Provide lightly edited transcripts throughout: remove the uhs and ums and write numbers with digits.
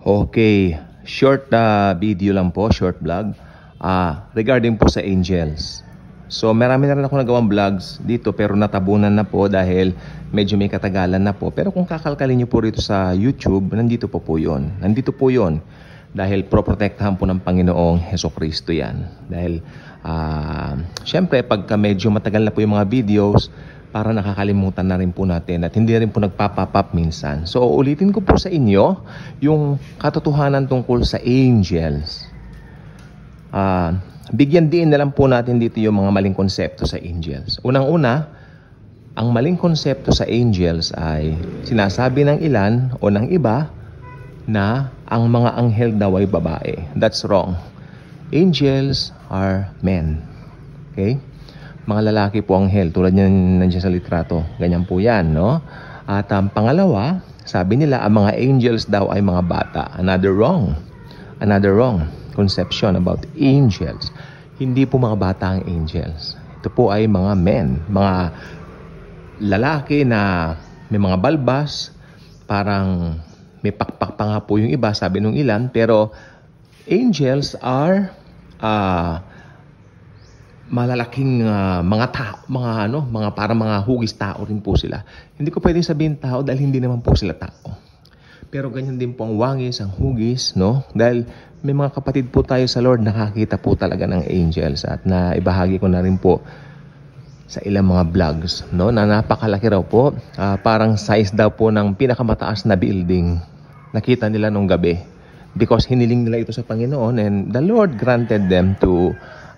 Okay, short video lang po, short vlog regarding po sa angels. So marami na rin ako nagawang vlogs dito pero natabunan na po dahil medyo may katagalan na po. Pero kung kakalkalin nyo po rito sa YouTube, nandito po yun. Nandito po yun dahil proprotektahan po ng Panginoong Hesukristo yan. Dahil syempre pagka medyo matagal na po yung mga videos, para nakakalimutan na rin po natin at hindi rin po nagpapapap minsan. So ulitin ko po sa inyo yung katotohanan tungkol sa angels. Bigyan din na lang po natin dito yung mga maling konsepto sa angels. Unang-una, ang maling konsepto sa angels ay sinasabi ng ilan o ng iba na ang mga anghel daw ay babae. That's wrong. Angels are men. Okay? Mga lalaki po anghel, tulad yan nandiyan sa litrato. Ganyan po yan, no? At pangalawa, sabi nila ang mga angels daw ay mga bata. Another wrong conception about angels. Hindi po mga bata ang angels. Ito po ay mga men, mga lalaki na may mga balbas, parang may pakpak pa nga po yung iba, sabi nung ilan, pero angels are malalaking mga tao, mga parang mga hugis tao rin po sila. Hindi ko pwedeng sabihin tao dahil hindi naman po sila tao. Pero ganyan din po ang wangis, ang hugis, no? Dahil may mga kapatid po tayo sa Lord, nakakita po talaga ng angels at naibahagi ko na rin po sa ilang mga vlogs, no? Na napakalaki raw po, parang size daw po ng pinakamataas na building. Nakita nila nung gabi because hiniling nila ito sa Panginoon and the Lord granted them to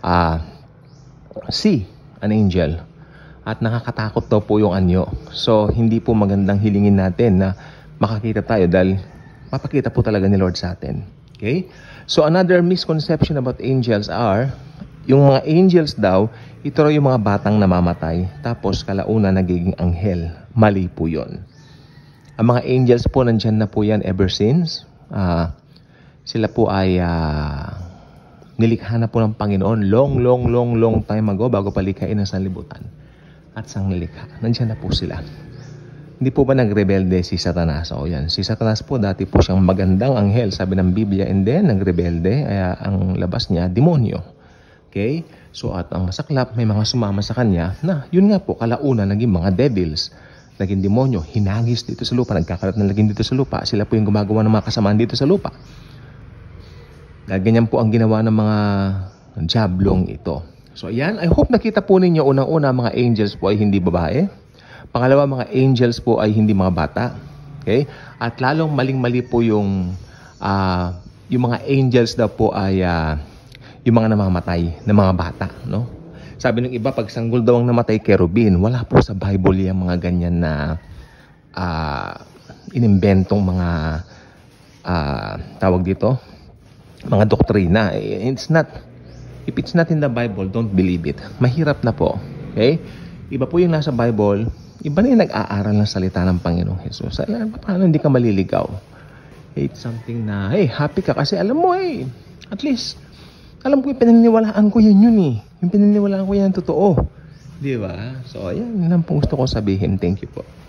see an angel. At nakakatakot daw po yung anyo. So, hindi po magandang hilingin natin na makakita tayo dahil mapakita po talaga ni Lord sa atin. Okay? So, another misconception about angels are, yung mga angels daw, ito raw yung mga batang namamatay, tapos kalauna nagiging anghel. Mali po yun. Ang mga angels po, nandyan na po yan ever since. Sila po ay nilikha na po ng Panginoon long time ago bago palikhain ang sanlibutan at sang nilikha. Nandiyan na po sila. Hindi po ba nagrebelde si Satanas? O yan. Si Satanas po dati po siyang magandang anghel, sabi ng Biblia, and then nagrebelde, kaya ang labas niya, demonyo. Okay? So at ang masaklap, may mga sumama sa kanya na yun nga po, kalauna naging mga devils, naging demonyo, hinagis dito sa lupa, nagkakalat na laging dito sa lupa. Sila po yung gumagawa ng mga kasamaan dito sa lupa. Dahil ganyan po ang ginawa ng mga diablong ito. So ayan, I hope nakita po ninyo unang-una mga angels po ay hindi babae. Pangalawa, mga angels po ay hindi mga bata. Okay? At lalong maling-mali po yung mga angels daw po ay yung mga namamatay na mga bata. No? Sabi ng iba, pag sanggol daw ang namatay kerubin, wala po sa Bible yung mga ganyan na inimbentong mga tawag dito, mga doktrina. If it's not in the Bible, don't believe it. Mahirap na po. Okay? Iba po yung nasa Bible, iba na yung nag-aaral ng salita ng Panginoong Jesus. Paano hindi ka maliligaw? It's something na, hey, happy ka kasi alam mo at least, alam ko yung pinaniniwalaan ko yun eh. Yung pinaniniwalaan ko yan totoo. Di ba? So, ayan, yun ang gusto ko sabihin. Thank you po.